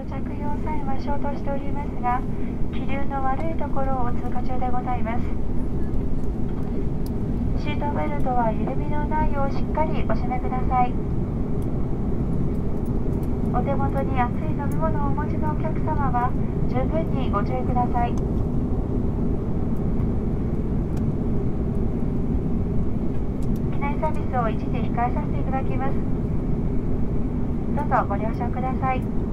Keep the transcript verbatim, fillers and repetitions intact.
着用サインは消灯しておりますが、気流の悪いところを通過中でございます。シートベルトは緩みのないようしっかりお締めください。お手元に熱い飲み物をお持ちのお客様は十分にご注意ください。機内サービスを一時控えさせていただきます。どうぞご了承ください。